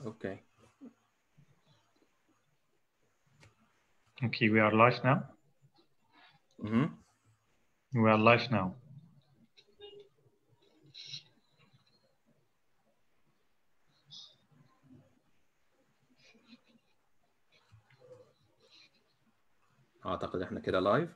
Okay. Okay, we are live now. We are live now. أعتقد إحنا كده لايف.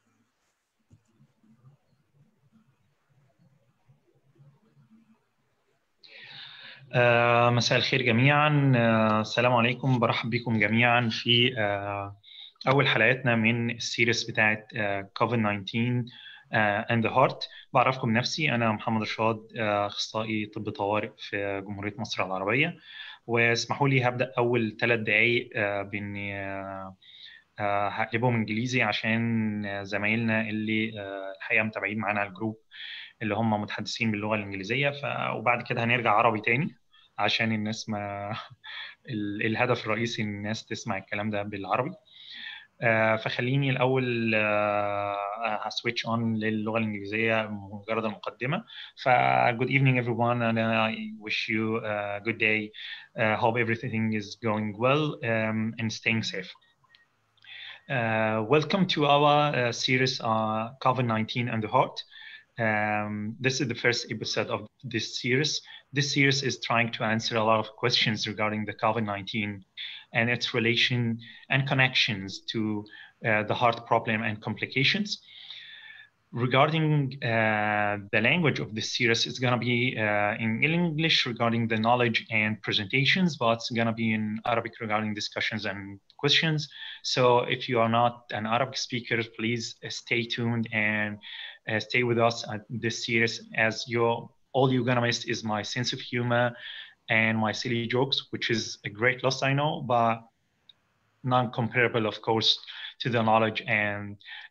مساء الخير جميعا. السلام عليكم، برحب بكم جميعا في أول حلقاتنا من السيريس بتاعت COVID-19 and the Heart. بعرفكم نفسي، أنا محمد رشاد، أخصائي طب طوارئ في جمهورية مصر العربية. واسمحوا لي هبدأ أول 3 دقايق بإني هقلبهم إنجليزي عشان زمايلنا اللي الحقيقة متابعين معانا على الجروب اللي هم متحدثين باللغة الإنجليزية، وبعد كده هنرجع عربي تاني عشان الناس ما الهدف الرئيسي ان الناس تسمع الكلام ده بالعربي. فخليني الاول هسويتش اون للغه الانجليزيه مجرد المقدمه. good evening everyone and I wish you a good day. Hope everything is going well and staying safe. Welcome to our series COVID-19 and the Heart. This is the first episode of this series. This series is trying to answer a lot of questions regarding the COVID-19 and its relation and connections to the heart problem and complications. Regarding the language of this series, it's going to be in English regarding the knowledge and presentations, but it's going to be in Arabic regarding discussions and questions. So if you are not an Arabic speaker, please stay tuned and stay with us at this series, as all you're gonna miss is my sense of humor and my silly jokes, which is a great loss, I know, but non-comparable, of course, to the knowledge and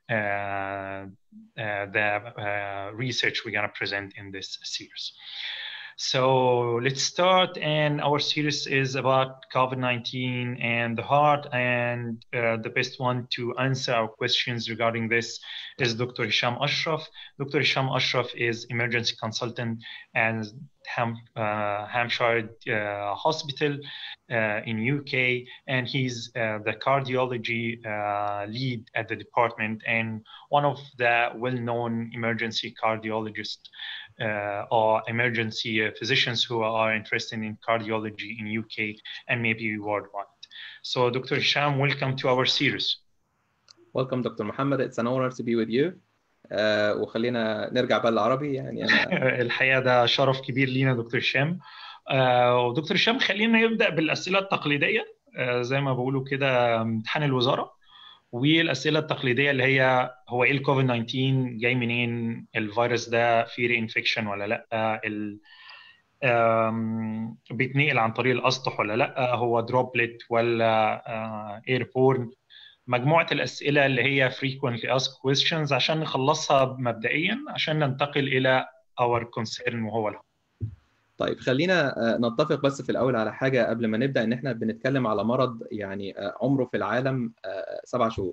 the research we're gonna present in this series. So let's start, and our series is about COVID-19 and the heart, and the best one to answer our questions regarding this is Dr. Hisham Ashraf. Dr. Hisham Ashraf is emergency consultant at Hampshire Hospital in UK, and he's the cardiology lead at the department and one of the well-known emergency cardiologists or emergency physicians who are interested in cardiology in UK and maybe worldwide. So Dr. Hisham, welcome to our series. Welcome Dr. Mohammed. It's an honor to be with you. وخلينا نرجع بقى للعربي يعني الحقيقة ده شرف كبير لينا دكتور هشام. ودكتور هشام خلينا نبدأ بالأسئلة التقليدية زي ما بقولوا كده امتحان الوزارة، والأسئلة التقليدية اللي هو إيه الكوفيد 19 جاي منين؟ الفيروس ده فيه ري انفكشن ولا لأ؟ بيتنقل عن طريق الأسطح ولا لأ؟ هو دروبلت ولا ايربورن؟ مجموعة الأسئلة اللي هي frequently asked questions عشان نخلصها مبدئيا عشان ننتقل إلى our concern وهو الهرم. طيب خلينا نتفق بس في الأول على حاجة قبل ما نبدأ، إن إحنا بنتكلم على مرض يعني عمره في العالم 7 شهور.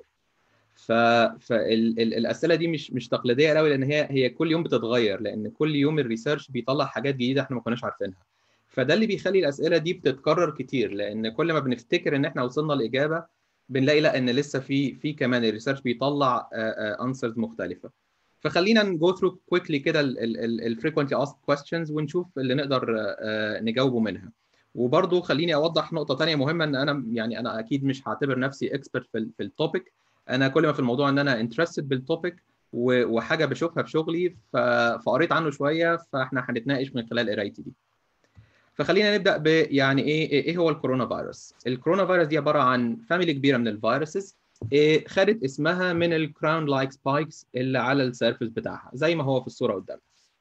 فالأسئلة دي مش تقليدية قوي، لأن هي كل يوم بتتغير، لأن كل يوم الريسيرش بيطلع حاجات جديدة إحنا ما كناش عارفينها. فده اللي بيخلي الأسئلة دي بتتكرر كتير، لأن كل ما بنفتكر إن إحنا وصلنا لإجابة بنلاقي لا، إن لسه في كمان الريسيرش بيطلع answers مختلفة. فخلينا نجو ثرو كويكلي كده ال frequently asked questions ونشوف اللي نقدر نجاوبه منها. وبرضه خليني اوضح نقطه ثانيه مهمه، ان انا اكيد مش هعتبر نفسي اكسبرت في التوبيك. انا كل ما في الموضوع ان انا انترستد بالتوبيك وحاجه بشوفها في شغلي فقريت عنه شويه، فاحنا هنتناقش من خلال قرايتي دي. فخلينا نبدا يعني ايه هو الكورونا فيروس. الكورونا فيروس دي عباره عن فاميلي كبيره من الفيروسز خدت اسمها من الكراون لايك سبايكس اللي على السيرفيس بتاعها زي ما هو في الصوره قدامنا.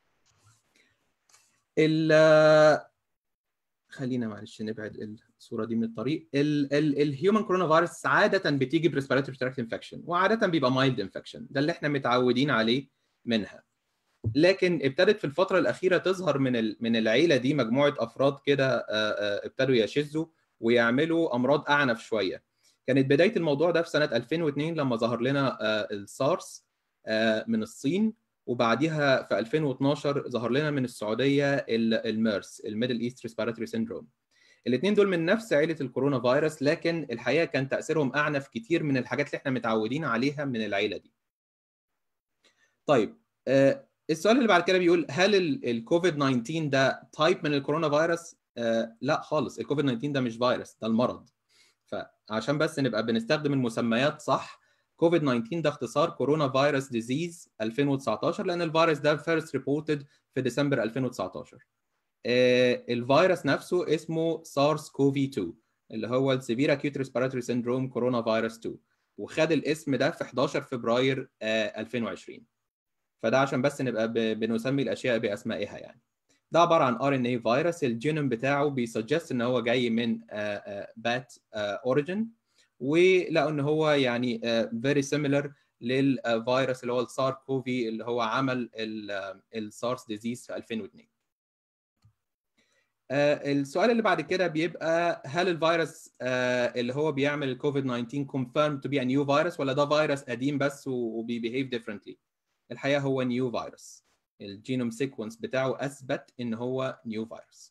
خلينا معلش نبعد الصوره دي من الطريق. الهيومن كورونا فيروس عاده بتيجي بريسبيراتوري تراكت انفكشن، وعاده بيبقى مايلد انفكشن، ده اللي احنا متعودين عليه منها. لكن ابتدت في الفتره الاخيره تظهر من العيله دي مجموعه افراد كده ابتدوا يشذوا ويعملوا امراض اعنف شويه. كانت بدايه الموضوع ده في سنه 2002 لما ظهر لنا السارس من الصين، وبعديها في 2012 ظهر لنا من السعوديه الميرس، الميدل ايست ريسبيراتوري سيندروم. الاثنين دول من نفس عيله الكورونا فيروس، لكن الحقيقه كان تاثيرهم اعنف كتير من الحاجات اللي احنا متعودين عليها من العيله دي. طيب السؤال اللي بعد كده بيقول هل الكوفيد 19 ده تايب من الكورونا فيروس؟ لا خالص، الكوفيد 19 ده مش فيروس، ده المرض. فعشان بس نبقى بنستخدم المسميات صح، كوفيد 19 ده اختصار كورونا فيروس ديزيز 2019، لان الفيروس ده فيرست ريبورتد في ديسمبر 2019. الفيروس نفسه اسمه سارس كوفي 2 اللي هو السيفير اكيوت ريسبيراتوري سيندروم كورونا فيروس 2، وخد الاسم ده في 11 فبراير 2020. فده عشان بس نبقى بنسمي الاشياء باسمائها يعني. ده عباره عن ار ان اي فيروس، الجينوم بتاعه بيسجست ان هو جاي من بات اوريجين، ولقوا ان هو يعني فيري سيميلر للفيروس اللي هو السار كوفي اللي هو عمل السارس ديزيز في 2002. السؤال اللي بعد كده بيبقى هل الفيروس اللي هو بيعمل الكوفيد 19 confirmed to be a new virus، ولا ده فيروس قديم بس وبيبيهيف differently؟ الحقيقه هو نيو فيروس، الجينوم سيكونس بتاعه اثبت ان هو نيو فيروس.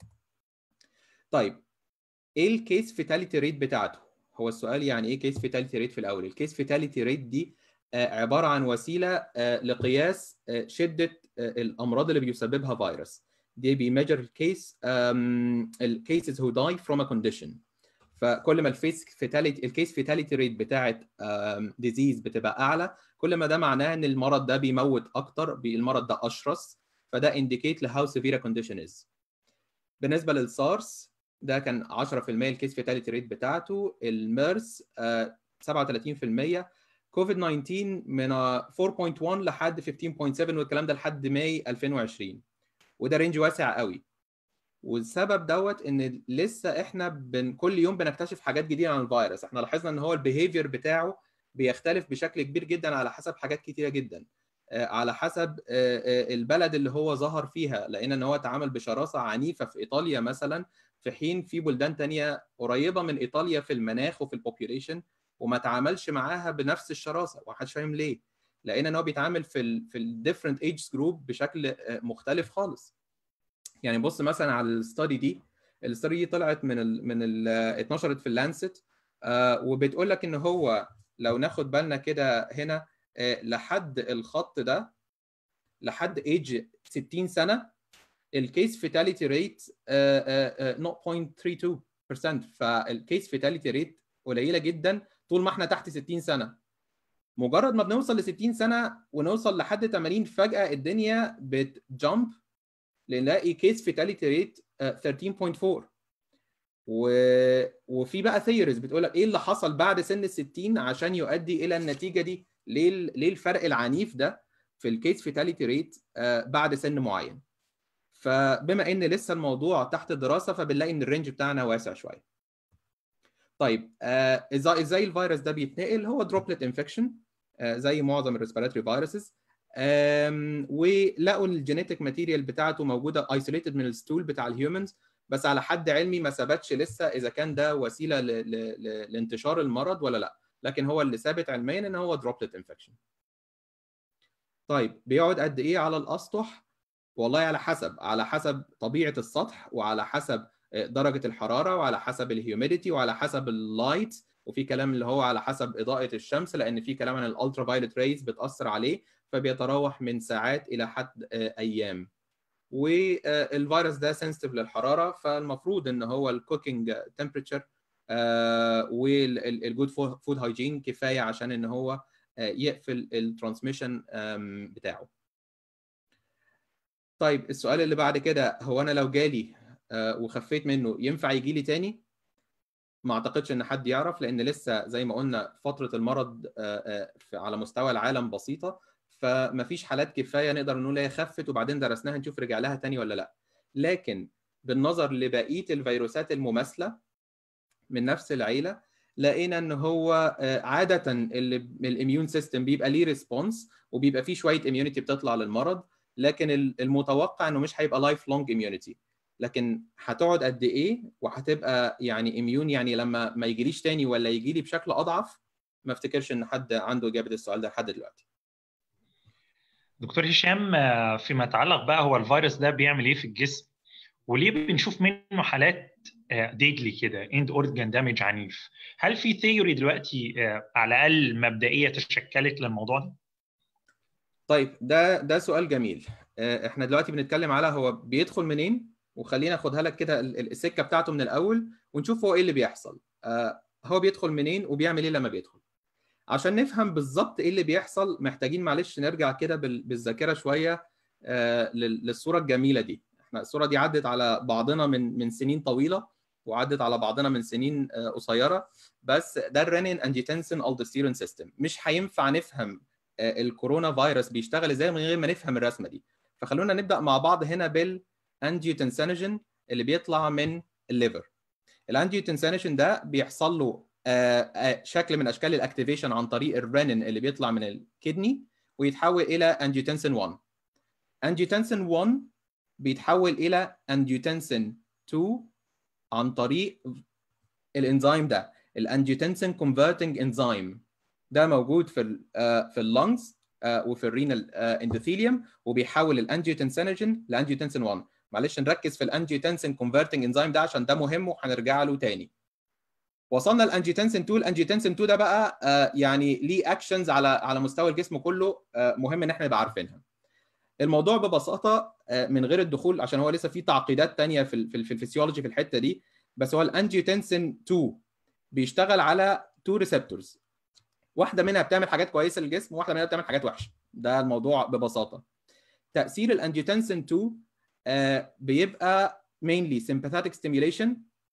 طيب ايه الكيس فيتاليتي ريت بتاعته؟ هو السؤال يعني ايه كيس فيتاليتي ريت في الاول؟ الكيس فيتاليتي ريت دي عباره عن وسيله لقياس شده الامراض اللي بيسببها فيروس. دي بيميجر الكيسز هو داي فروم ا كونديشن. فكل ما الكيس فيتاليتي ريت بتاعت ديزيز بتبقى اعلى، كل ما ده معناه ان المرض ده بيموت اكتر، المرض ده اشرس، فده انديكيت لهاو سيفير كونديشن از. بالنسبه للسارس ده كان 10% الكيس فيتاليتي ريت بتاعته، الميرس 37%، كوفيد 19 من 4.1 لحد 15.7 والكلام ده لحد ماي 2020، وده رينج واسع قوي. والسبب دوت ان لسه احنا كل يوم بنكتشف حاجات جديده عن الفيروس. احنا لاحظنا ان هو البيهيفير بتاعه بيختلف بشكل كبير جدا على حسب حاجات كتيره جدا، على حسب البلد اللي هو ظهر فيها. لقينا ان هو اتعامل بشراسه عنيفه في ايطاليا مثلا، في حين في بلدان تانية قريبه من ايطاليا في المناخ وفي البوبيوليشن وما تعاملش معاها بنفس الشراسه، ومحدش فاهم ليه. لقينا ان هو بيتعامل في الديفرنت ايج جروب بشكل مختلف خالص. يعني بص مثلا على الستادي دي طلعت اتنشرت في اللانست، وبتقول لك ان هو لو ناخد بالنا كده هنا لحد الخط ده، لحد ايج 60 سنه الكيس فيتاليتي ريت 0.32%. فالكيس فيتاليتي ريت قليله جدا طول ما احنا تحت 60 سنه. مجرد ما بنوصل ل 60 سنه ونوصل لحد 80 فجاه الدنيا بتجامب، نلاقي كيس فيتاليتي ريت 13.4. وفي بقى ثيوريز بتقول لك ايه اللي حصل بعد سن ال 60 عشان يؤدي الى النتيجه دي؟ ليه الفرق العنيف ده في الكيس فيتاليتي ريت بعد سن معين؟ فبما ان لسه الموضوع تحت الدراسه، فبنلاقي ان الرينج بتاعنا واسع شويه. طيب ازاي الفيروس ده بيتنقل؟ هو دروبلت انفكشن زي معظم الريسبيراتوري فيروسز. ولقوا الجينيتك ماتيريال بتاعته موجوده ايسوليتد من الستول بتاع الهيومنز، بس على حد علمي ما ثبتش لسه اذا كان ده وسيله لانتشار المرض ولا لا، لكن هو اللي ثابت علميا ان هو دروبلت انفكشن. طيب بيقعد قد ايه على الاسطح؟ والله على حسب طبيعه السطح، وعلى حسب درجه الحراره، وعلى حسب الهيوميديتي، وعلى حسب اللايت، وفي كلام اللي هو على حسب اضاءه الشمس، لان في كلام عن الالترا فايلت ريز بتاثر عليه، فبيتراوح من ساعات الى حد ايام. والفيروس ده سنسيتيف للحراره، فالمفروض ان هو الكوكينج تمبريتشر والجود فود هايجين كفايه عشان ان هو يقفل الترانسميشن بتاعه. طيب السؤال اللي بعد كده هو انا لو جالي وخفيت منه ينفع يجي لي تاني؟ ما اعتقدش ان حد يعرف، لان لسه زي ما قلنا فتره المرض على مستوى العالم بسيطه، فما فيش حالات كفايه نقدر نقول هي خفت وبعدين درسناها نشوف رجع لها تاني ولا لا. لكن بالنظر لبقيه الفيروسات المماثله من نفس العيله، لقينا ان هو عاده الاميون سيستم بيبقى ليه ريسبونس، وبيبقى فيه شويه اميونيتي بتطلع للمرض، لكن المتوقع انه مش هيبقى لايف لونج اميونيتي. لكن هتقعد قد ايه وهتبقى يعني اميون، يعني لما ما يجيليش تاني ولا يجي لي بشكل اضعف؟ ما افتكرش ان حد عنده اجابه السؤال ده لحد دلوقتي. دكتور هشام، فيما يتعلق بقى هو الفيروس ده بيعمل ايه في الجسم، وليه بنشوف منه حالات ديدلي كده اند اورجان دامج عنيف؟ هل في ثيوري دلوقتي على الاقل مبدئيه تشكلت للموضوع ده؟ طيب ده سؤال جميل. احنا دلوقتي بنتكلم على هو بيدخل منين، وخلينا اخدها لك كده السكه بتاعته من الاول ونشوف هو ايه اللي بيحصل. هو بيدخل منين وبيعمل ايه لما بيدخل. عشان نفهم بالظبط ايه اللي بيحصل محتاجين معلش نرجع كده بالذاكره شويه للصوره الجميله دي. احنا الصوره دي عدت على بعضنا من سنين طويله، وعدت على بعضنا من سنين قصيره. بس ده الرينين انجيتنسين الدوستيرون سيستم. مش هينفع نفهم الكورونا فيروس بيشتغل ازاي من غير ما نفهم الرسمه دي. فخلونا نبدا مع بعض هنا بالانجيوتنسينوجين اللي بيطلع من الليفر. الانجيوتنسينوجين ده بيحصل له شكل من اشكال الاكتيفيشن عن طريق الرينين اللي بيطلع من الكدني، ويتحول الى انجيوتنسين 1. انجيوتنسين 1 بيتحول الى انجيوتنسين 2 عن طريق الانزيم ده، الانجيوتنسين كونفرتنج انزيم. ده موجود في اللنجز وفي الرينال اندوثيليوم، وبيحول الانجيوتنسينوجين لانجيوتنسين 1. معلش نركز في الانجيوتنسين كونفرتنج انزيم ده عشان ده مهم وهنرجع له تاني. وصلنا الانجيوتنسين 2. الانجيوتنسين 2 ده بقى يعني ليه اكشنز على مستوى الجسم كله، مهم ان احنا نبقى عارفينها. الموضوع ببساطه من غير الدخول عشان هو لسه في تعقيدات تانية في الفسيولوجي في الحته دي. بس هو الانجيوتنسين 2 بيشتغل على 2 ريسبتورز. واحده منها بتعمل حاجات كويسه للجسم، وواحده منها بتعمل حاجات وحشه. ده الموضوع ببساطه. تاثير الانجيوتنسين 2 بيبقى mainly sympathetic stimulation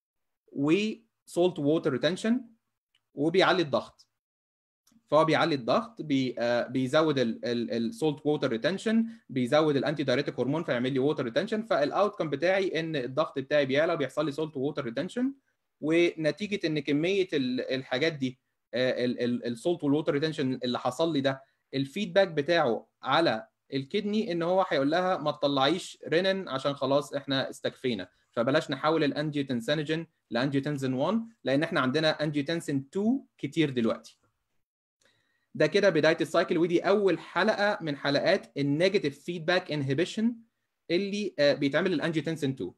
و salt water retention، وبيعلي الضغط. فهو بيعلي الضغط، بيزود السولت ووتر ريتنشن، بيزود الانتي دايريتيك هرمون فيعمل لي ووتر ريتنشن. فالاوتكم بتاعي ان الضغط بتاعي بيعلى وبيحصل لي سولت ووتر ريتنشن. ونتيجه ان كميه الحاجات دي، السولت والووتر ريتنشن اللي حصل لي ده، الفيدباك بتاعه على الكدني ان هو هيقول لها ما تطلعيش رينين عشان خلاص احنا استكفينا، فبلاش نحول الانجيوتنسينوجين لانجيوتنسين 1 لان احنا عندنا انجيوتنسين 2 كتير دلوقتي. ده كده بدايه السايكل، ودي اول حلقه من حلقات النيجاتيف فيدباك انهبيشن اللي بيتعمل للانجيوتنسين 2.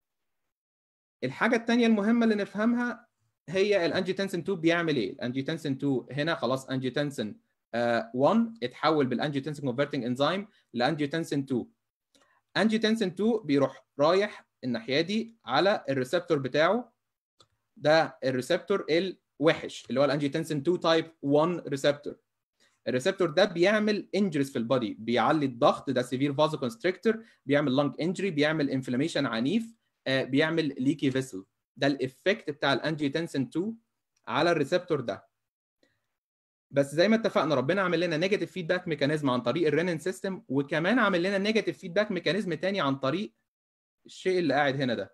الحاجه الثانيه المهمه اللي نفهمها هي الانجيوتنسين 2 بيعمل ايه. الانجيوتنسين 2 هنا خلاص انجيوتنسين 1 اتحول بالانجيوتنسين كونفرتنج انزيم لانجيوتنسين 2. انجيوتنسين 2 بيروح رايح الناحيه دي على الريسبتور بتاعه. ده الريسبتور الوحش اللي هو الانجيوتنسين 2 تايب 1 ريسبتور. الريسبتور ده بيعمل انجريز في البادي، بيعلي الضغط، ده سيفير فازو كونستريكتور، بيعمل لانج انجري، بيعمل انفلاميشن عنيف، بيعمل ليكي فيسل. ده الافكت بتاع الانجيوتنسين 2 على الريسبتور ده. بس زي ما اتفقنا ربنا عامل لنا نيجاتيف فيدباك ميكانيزم عن طريق الرينين سيستم، وكمان عامل لنا نيجاتيف فيدباك ميكانيزم تاني عن طريق الشيء اللي قاعد هنا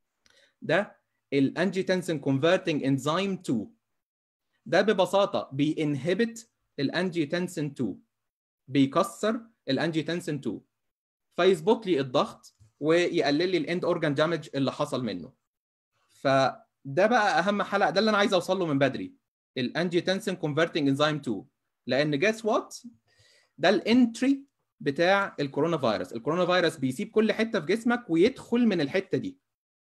ده الانجيوتنسين كونفرتنج انزيم 2. ده ببساطه بينهبت الانجيوتنسين 2، بيكسر الانجيوتنسين 2 فيظبط لي الضغط ويقلل لي الاند اورجان دامج اللي حصل منه. فده بقى اهم حلقه، ده اللي انا عايز اوصل له من بدري، الانجيوتنسين كونفرتنج انزيم 2. لان جاس وات ده الانتري بتاع الكورونا فيروس. الكورونا فيروس بيسيب كل حته في جسمك ويدخل من الحته دي.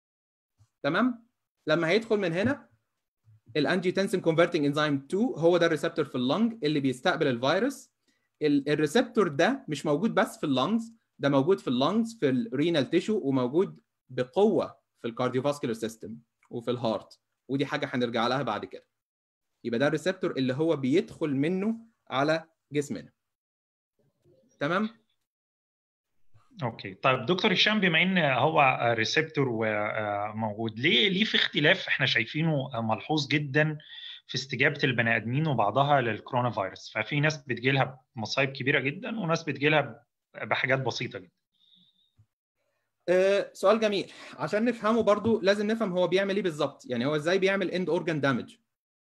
تمام؟ لما هيدخل من هنا الانجيوتنسين كونفرتنج انزيم 2 هو ده الريسبتور في اللنج اللي بيستقبل الفيروس. الريسبتور ده مش موجود بس في اللنجز، ده موجود في اللنجز، في الرينال تيشو، وموجود بقوه في الكارديوفاسكولار سيستم وفي الهارت، ودي حاجه هنرجع لها بعد كده. يبقى ده الريسبتور اللي هو بيدخل منه على جسمنا. تمام؟ اوكي. طيب دكتور هشام، بما ان هو ريسبتور وموجود، ليه في اختلاف احنا شايفينه ملحوظ جدا في استجابه البني ادمين وبعضها للكورونا فيروس؟ ففي ناس بتجيلها بمصايب كبيره جدا وناس بتجيلها بحاجات بسيطه جدا. سؤال جميل. عشان نفهمه برضو لازم نفهم هو بيعمل ايه بالظبط، يعني هو ازاي بيعمل اند اورجان دامج.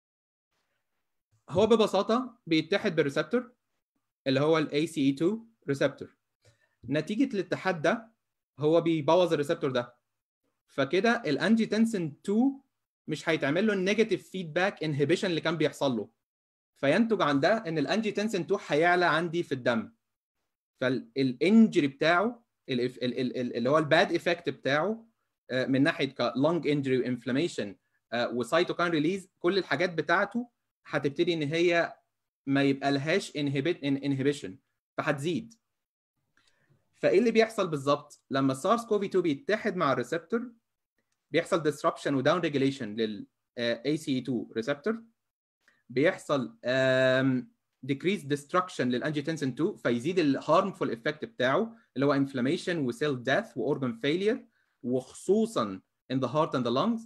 هو ببساطه بيتحد بالريسبتور اللي هو الاي سي اي 2 ريسبتور. نتيجه الاتحاد ده هو بيبوظ الريسبتور ده، فكده الانجيوتنسين 2 مش هيتعمل له النيجاتيف فيدباك انهبيشن اللي كان بيحصل له، فينتج عن ده ان الانجيوتنسين 2 هيعلى عندي في الدم. فالانجري بتاعه اللي هو الباد افكت بتاعه من ناحيه كلونج انجري وانفلاميشن وسايتوكاين ريليز، كل الحاجات بتاعته هتبتدي ان هي ما يبقى لهاش انهبيشن، فهتزيد. فايه اللي بيحصل بالظبط لما السارس كوفي 2 بيتحد مع الريسبتور؟ بيحصل disruption وداون ريجوليشن لل ACE2 ريسبتور، بيحصل decrease destruction للانجيوتنسين 2، فيزيد الهارمفul افكت بتاعه اللي هو inflammation وسيل death واورجان فيلير، وخصوصا in the heart and the lungs.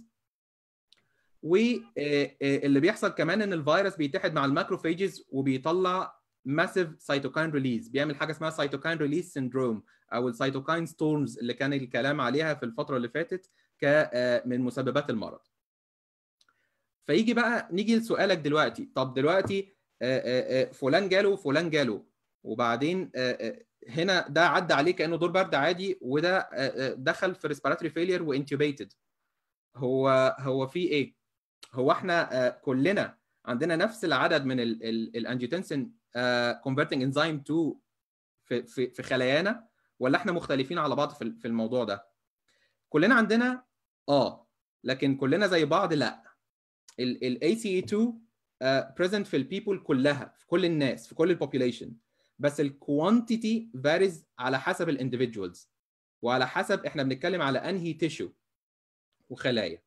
واللي بيحصل كمان ان الفيروس بيتحد مع الماكروفيجز وبيطلع ماسيف سيتوكاين ريليز، بيعمل حاجه اسمها سيتوكاين ريليز سيندروم او السيتوكاين ستورمز اللي كان الكلام عليها في الفتره اللي فاتت من مسببات المرض. فيجي بقى نيجي لسؤالك دلوقتي، طب دلوقتي فلان جاله فلان جاله، وبعدين هنا ده عدى عليه كانه دور برد عادي، وده دخل في ريسبيراتوري فيلير وانتوبيتد. هو في ايه؟ هو احنا كلنا عندنا نفس العدد من الانجيوتنسين كونفرتنج انزيم 2 في خلايانا، ولا احنا مختلفين على بعض في الموضوع ده؟ كلنا عندنا لكن كلنا زي بعض لا. ال ACE2 present في البيبل كلها، في كل الناس، في كل البوبوليشن، بس الكوانتيتي فاريز على حسب الانديفيدوالز وعلى حسب احنا بنتكلم على انهي تيشو وخلايا.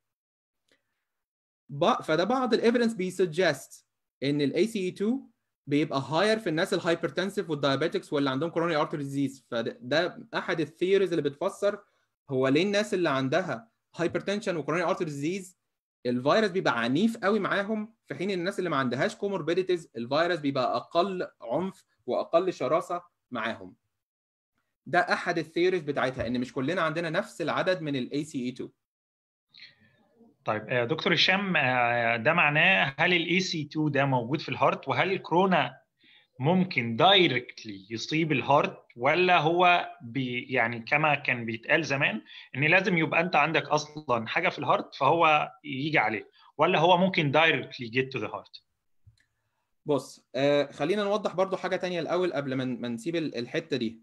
فده بعض الايفيدنس بيسجست ان ال ACE2 بيبقى هاير في الناس الهايبرتنسيف والدايابيتكس واللي عندهم كورونري ارتري ديزيز. فده احد الثيوريز اللي بتفسر هو ليه الناس اللي عندها هايبرتنشن وكورونري ارتري ديزيز الفيروس بيبقى عنيف قوي معاهم، في حين الناس اللي ما عندهاش كوموربيديتيز الفيروس بيبقى اقل عنف واقل شراسه معاهم. ده احد الثيوريز بتاعتها، ان مش كلنا عندنا نفس العدد من ال ACE2. طيب دكتور هشام، ده معناه هل ال ACE2 ده موجود في الهارت، وهل الكورونا ممكن دايركتلي يصيب الهارت، ولا هو يعني كما كان بيتقال زمان ان لازم يبقى انت عندك اصلا حاجه في الهارت فهو يجي عليه، ولا هو ممكن دايركتلي جيت تو ذا هارت؟ بص خلينا نوضح برضو حاجه تانية الاول قبل ما نسيب الحته دي.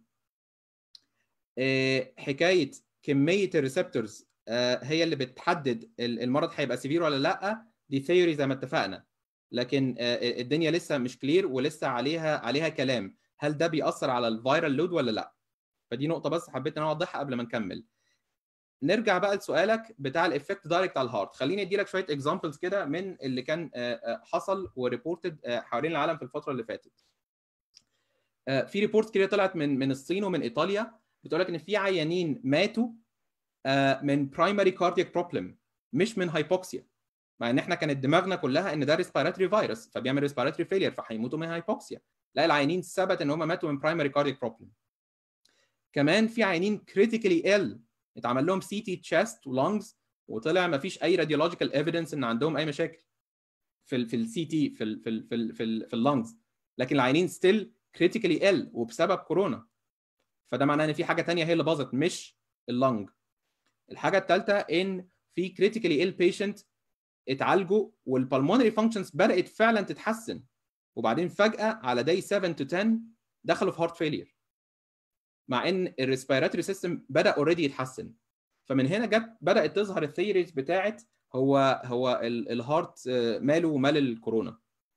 حكايه كميه الريسبتورز هي اللي بتحدد المرض هيبقى سيفير ولا لا، دي ثيوري زي ما اتفقنا، لكن الدنيا لسه مش كلير ولسه عليها كلام، هل ده بيأثر على الفيرال لود ولا لا؟ فدي نقطه بس حبيت ان انا اوضحها قبل ما نكمل. نرجع بقى لسؤالك بتاع الافكت دايركت على الهارت. خليني ادي لك شويه اكزامبلز كده من اللي كان حصل وريبورتد حوالين العالم في الفتره اللي فاتت. في ريبورت كده طلعت من الصين ومن ايطاليا بتقول لك ان في عيانين ماتوا من برايمري كاردياك بروبلم مش من هايبوكسيا، مع ان احنا كانت دماغنا كلها ان ده ريسبيراتوري فيروس فبيعمل ريسبيراتوري فيلير فهيموتوا من هايبوكسيا. لا، العيانين ثبت ان هم ماتوا من برايمري كاردياك بروبلم. كمان في عيانين كريتيكالي ال اتعمل لهم سي تي تشيست ولونجز وطلع ما فيش اي راديولوجيكال ايفيدنس ان عندهم اي مشاكل في السي تي في اللونجز، لكن العيانين ستيل كريتيكالي ال وبسبب كورونا. فده معناه ان في حاجه ثانيه هي اللي باظت مش اللنج. الحاجه الثالثه ان في كريتيكالي ال بيشنت اتعالجوا والبلمونري فانكشنز بدات فعلا تتحسن، وبعدين فجاه على داي 7 to 10 دخلوا في هارت فيلير، مع ان الريسبيراتوري سيستم بدا اوريدي يتحسن. فمن هنا بدات تظهر الثيوريز بتاعت هو الهارت ماله ومال الكورونا.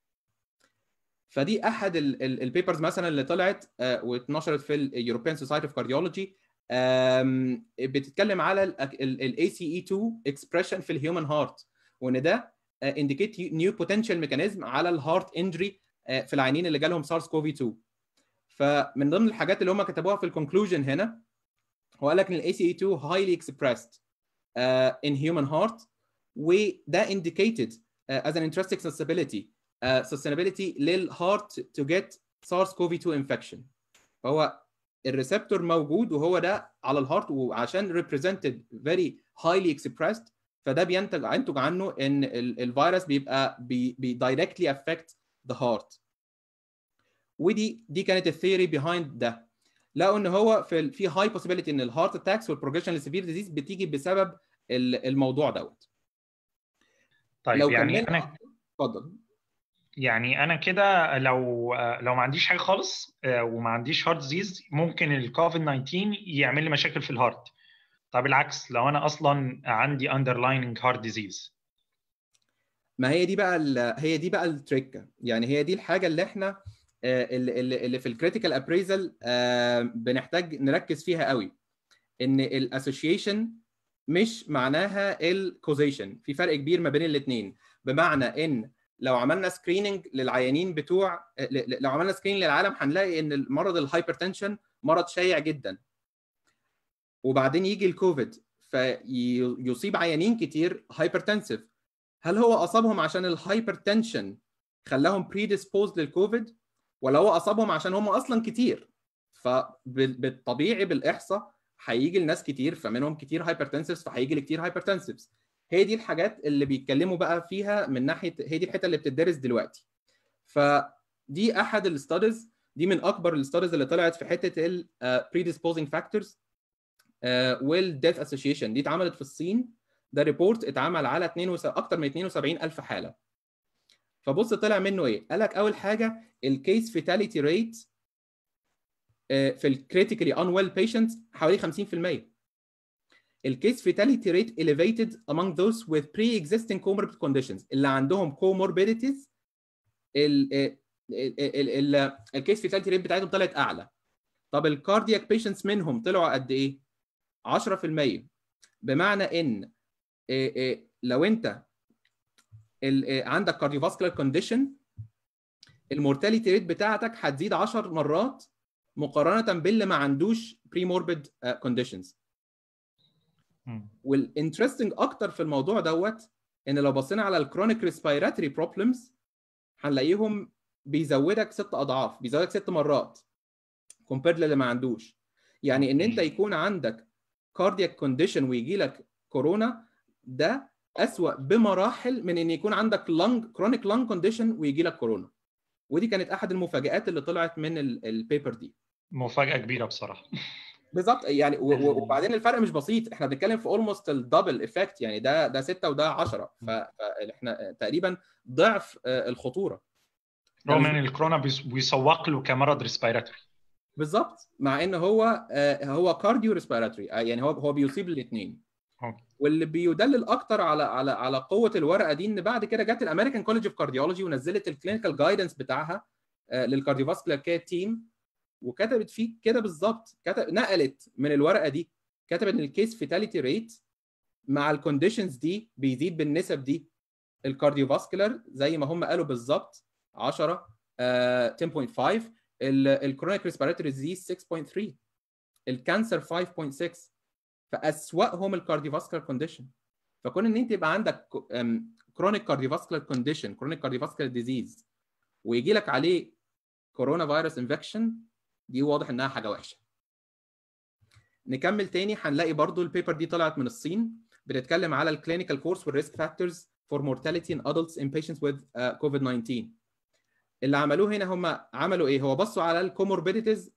فدي احد البيبرز مثلا اللي طلعت واتنشرت في اليوروبيان سوسايتي اوف كارديولوجي بتتكلم على الاي سي اي 2 اكسبريشن في الهيومن هارت، وان ده انديكيت نيو بوتنشال ميكانيزم على الهارت انجري في العيانين اللي جالهم سارس كوفي 2. فمن ضمن الحاجات اللي هم كتبوها في الكونكلوجن هنا هو قال لك ان الاي سي اي 2 highly expressed in human heart، وده indicated as an intrinsic sustainability للهارت to get SARS-CoV-2 infection. فهو الريسبتور موجود وهو ده على الهارت، وعشان represented very highly expressed فده بينتج عنه ان الفيروس بيبقى directly affect the heart. ودي كانت الثيوري بيهايند ده. لقوا ان هو في هاي possibility ان الهارت اتاكس والبروجريشن للسيفير ديزيز بتيجي بسبب الموضوع دوت. طيب لو يعني كملنا اتفضل. يعني انا كده لو ما عنديش حاجه خالص وما عنديش هارت ديزيز، ممكن الكوفيد 19 يعمل لي مشاكل في الهارت. طب العكس، لو انا اصلا عندي underlying heart disease؟ ما هي دي بقى التريكه، يعني هي دي الحاجه اللي احنا اللي في الكريتيكال ابريزل بنحتاج نركز فيها قوي، ان الاسوشيشن مش معناها الكوزيشن، في فرق كبير ما بين الاثنين. بمعنى ان لو عملنا سكريننج للعيانين بتوع لو عملنا سكريننج للعالم هنلاقي ان مرض الهايبرتنشن مرض شائع جدا، وبعدين يجي الكوفيد فيصيب عيانين كتير هايبرتنسيف. هل هو اصابهم عشان الهايبرتنشن خلاهم بريديسبوزد للكوفيد، ولا هو اصابهم عشان هم اصلا كتير؟ فبالطبيعي بالاحصاء هيجي لناس كتير فمنهم كتير هايبرتنسيفز، فهيجي لكتير هايبرتنسيفز. هي دي الحاجات اللي بيتكلموا بقى فيها من ناحيه، هي دي الحته اللي بتدرس دلوقتي. فدي احد الستاديز، دي من اكبر الستاديز اللي طلعت في حته ال predisposing factors والديث اسوشيشن. دي اتعملت في الصين، ده ريبورت اتعمل على اكتر من 72,000 حاله. فبص طلع منه ايه؟ قال لك اول حاجه الكيس فيتاليتي ريت في الكريتيكالي unwell patients حوالي 50%. الكيس فيتاليتي ريت elevated among those with pre-existing comorbid conditions، اللي عندهم comorbidities الكيس فيتاليتي ريت بتاعتهم طلعت اعلى. طب الكاردياك بيشنتس منهم طلعوا قد ايه؟ 10%. بمعنى ان لو انت عندك كارديوفاسكولار كونديشن، المورتاليتي ريت بتاعتك هتزيد 10 مرات مقارنه باللي ما عندوش بري موربيد كونديشنز. والانترستنج اكتر في الموضوع دوت ان لو بصينا على الكرونيك ريسبيراتوري بروبلمز هنلاقيهم بيزودك 6 اضعاف، بيزودك 6 مرات كومبيرد للي ما عندوش. يعني ان انت يكون عندك كاردياك كونديشن ويجي لك كورونا، ده اسوأ بمراحل من ان يكون عندك كرونيك لانج كونديشن ويجي لك كورونا. ودي كانت احد المفاجآت اللي طلعت من البيبر دي. مفاجأة كبيرة بصراحة. بالظبط يعني. وبعدين الفرق مش بسيط، احنا بنتكلم في اولموست الدبل افكت، يعني ده 6 وده 10، فاحنا تقريبا ضعف الخطوره. رغم ان الكورونا بيسوق له كمرض ريسبيراتوري. بالظبط، مع ان هو كارديو ريسبيراتوري، يعني هو بيصيب الاثنين. واللي بيدلل اكتر على قوه الورقه دي ان بعد كده جت الامريكان كوليدج اوف كارديولوجي ونزلت الكلينيكال جايدنس بتاعها للكارديوفاسكولار كير تيم، وكتبت فيه كده بالظبط، نقلت من الورقه دي، كتبت ان الكيس فيتاليتي ريت مع الكونديشنز دي بيزيد بالنسب دي. الكارديوفاسكولار زي ما هم قالوا بالظبط 10 10.5، الكرونيك ريسبيراتوري ديزيز 6.3، الكانسر 5.6، فاسوأهم الكارديوفاسكولار كونديشن. فكون ان انت يبقى عندك كرونيك كارديوفاسكولار كونديشن، كرونيك كارديوفاسكولار ديزيز، ويجي لك عليه كورونا فيروس انفكشن، دي واضح انها حاجه وحشه. نكمل تاني هنلاقي برضو البيبر دي طلعت من الصين، بتتكلم على الكلينيكال كورس والريسك فاكتورز فور مورتاليتي ان ادلتس ان patients with COVID-19. اللي عملوه هنا هم عملوا ايه؟ هو بصوا على الكوموربيديتيز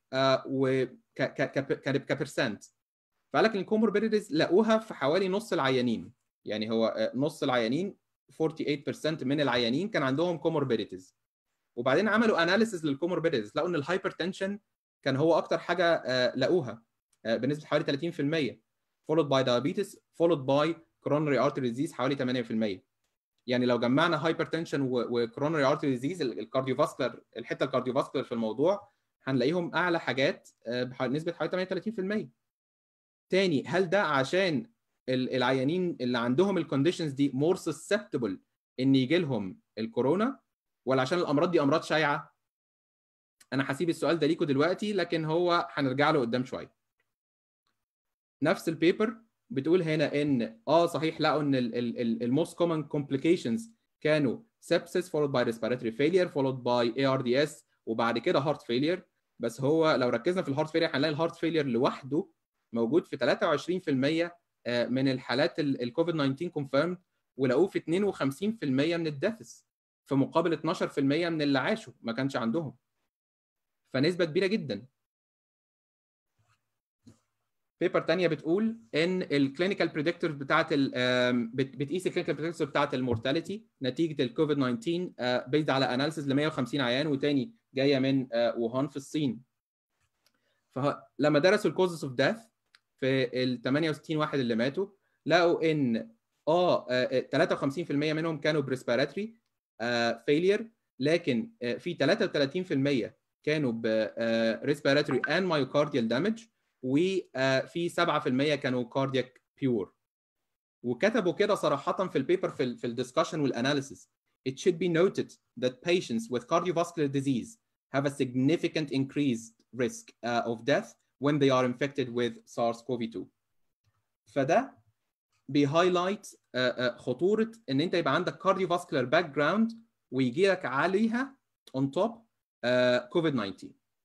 كبرسنت، فقال لك الكوموربيديتيز لقوها في حوالي نص العيانين، يعني هو نص العيانين 48% من العيانين كان عندهم كوموربيديتيز. وبعدين عملوا اناليسيز للكوموربيديتيز، لقوا ان الهايبرتنشن كان هو اكتر حاجه لقوها بنسبه حوالي 30%، followed by diabetes followed by coronary artery disease حوالي 8%. يعني لو جمعنا هايبرتنشن وكورونري ارتري ديزيز، الكارديوفاسكولار، الحته الكارديوفاسكولار في الموضوع، هنلاقيهم اعلى حاجات بنسبه حوالي 38%. تاني، هل ده عشان العيانين اللي عندهم الكونديشنز دي مور سسبتبل ان يجي لهم الكورونا، ولا عشان الامراض دي امراض شائعه؟ انا هسيب السؤال ده ليكم دلوقتي، لكن هو هنرجع له قدام شويه. نفس البيبر بتقول هنا ان صحيح لقوا ان الموست كومن كومبليكيشنز كانوا sepsis followed by respiratory failure followed by ARDS وبعد كده heart failure. بس هو لو ركزنا في الهارت فيلير هنلاقي الهارت فيلير لوحده موجود في 23% من الحالات الكوفيد 19 كونفيرمد، ولقوه في 52% من الديثس، في مقابل 12% من اللي عاشوا ما كانش عندهم، فنسبه كبيره جدا. بيبر تانية بتقول ان الكلينيكال بريدكتور بتاعت بتقيس الكلينيكال بريدكتور بتاعت المورتاليتي نتيجه الكوفيد 19 بيزد على اناليسيز ل 150 عيان، وتاني جايه من ووهان في الصين. فلما درسوا الكوزز اوف ديث في ال 68 واحد اللي ماتوا لقوا ان 53% منهم كانوا بريسبيراتوري فيلير، لكن في 33% كانوا بريسبيراتوري اند مايوكارديال دامج، وفي 7% كانوا كاردياك بيور. وكتبوا كده صراحة في البيبر في الدسكشن والاناليسيس: It should be noted that patients with cardiovascular disease have a significant increased risk of death when they are infected with SARS-CoV-2. فده بيهايلايت خطورة ان انت يبقى عندك cardiovascular background ويجي لك عليها on top COVID-19.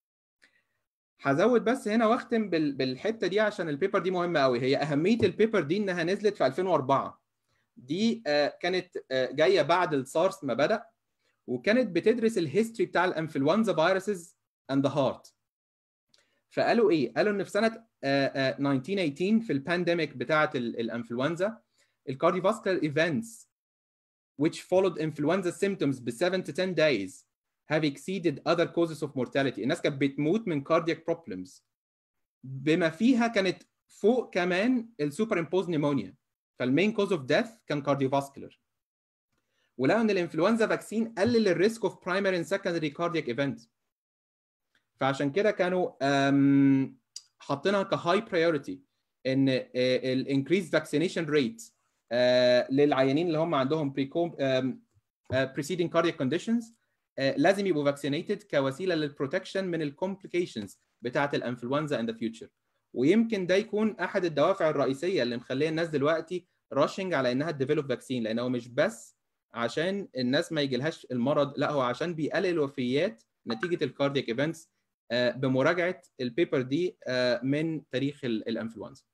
هزود بس هنا واختم بالحته دي عشان البيبر دي مهمه قوي. هي اهميه البيبر دي انها نزلت في 2004. دي كانت جايه بعد السارس ما بدا، وكانت بتدرس الهيستوري بتاع الانفلونزا فيروسز اند ذا هارت. فقالوا ايه؟ قالوا ان في سنه 1918 في البانديميك بتاعه الانفلونزا، الكارديوفاسكولار ايفنتس which followed influenza symptoms ب 7 to 10 days have exceeded other causes of mortality. الناس كانت بتموت من cardiac problems بما فيها كانت فوق كمان السوبر امبوز نيمونيا. فالمين كوز اوف ديث كان كارديوفاسكولار. ولقوا ان الانفلونزا فاكسين قلل الريسك اوف برايمري اند سكندري كاردياك ايفنت. فعشان كده كانوا حاطينها كهاي برايورتي ان الانكريز فاكسينيشن ريت للعيانين اللي هم عندهم preceding cardiac conditions لازم يبقوا vaccinated كوسيله للبروتكشن من الكومبليكيشنز بتاعه الانفلونزا in the future. ويمكن ده يكون احد الدوافع الرئيسيه اللي مخليه الناس دلوقتي راشنج على انها تديفلوب فاكسين، لانه مش بس عشان الناس ما يجيلهاش المرض، لا هو عشان بيقلل الوفيات نتيجه الكاردياك ايفنتس بمراجعه البيبر دي من تاريخ الانفلونزا.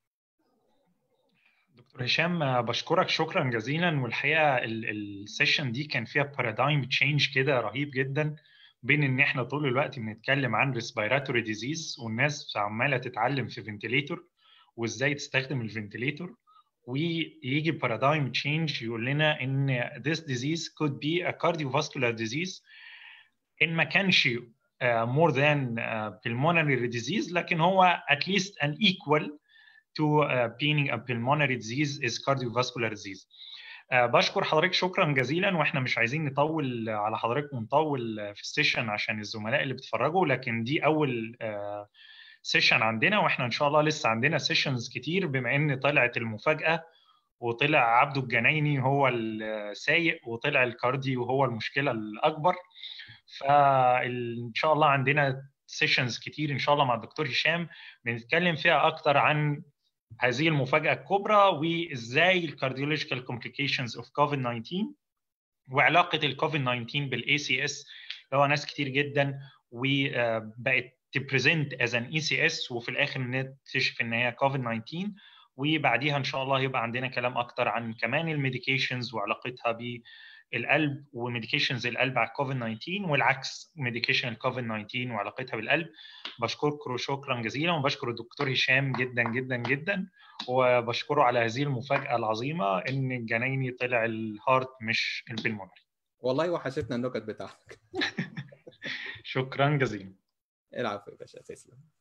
دكتور هشام بشكرك شكرا جزيلا. والحقيقه السيشن دي كان فيها بارادايم تشينج كده رهيب جدا، بين ان احنا طول الوقت بنتكلم عن ريسبيراتوري ديزيز والناس عماله تتعلم في فنتليتور وازاي تستخدم الفنتليتور، ويجي بارادايم تشينج يقول لنا ان this disease could be a cardiovascular disease ان ما كانش more than pulmonary disease، لكن هو at least an equal to being a pulmonary disease is cardiovascular disease. بشكر حضرتك شكرا جزيلا، واحنا مش عايزين نطول على حضرتك ونطول في السيشن عشان الزملاء اللي بيتفرجوا، لكن دي اول سيشن عندنا، واحنا ان شاء الله لسه عندنا سيشنز كتير بما ان طلعت المفاجأة وطلع عبده الجنايني هو السايق وطلع الكارديو وهو المشكلة الأكبر. فإن شاء الله عندنا سيشنز كتير إن شاء الله مع الدكتور هشام بنتكلم فيها أكتر عن هذه المفاجأة الكبرى وإزاي الكارديولوجيكال complications of COVID-19 وعلاقة الكوفيد-19 بالاي سي اس. هو ناس كتير جدا وبقت تبريزنت از ان اي سي اس وفي الاخر نكتشف ان هي كوفيد-19. وبعديها ان شاء الله هيبقى عندنا كلام اكتر عن كمان الميديكيشنز وعلاقتها بالقلب وميديكيشنز القلب على كوفيد-19 والعكس ميديكيشن الكوفيد-19 وعلاقتها بالقلب. بشكركم شكرا جزيلا، وبشكر الدكتور هشام جدا جدا جدا، وبشكره على هذه المفاجأة العظيمة ان الجنايني طلع الهارت مش البلمونري. والله وحشتنا النكت بتاعتك. شكرا جزيلا. العفو يا باشا، تسلم.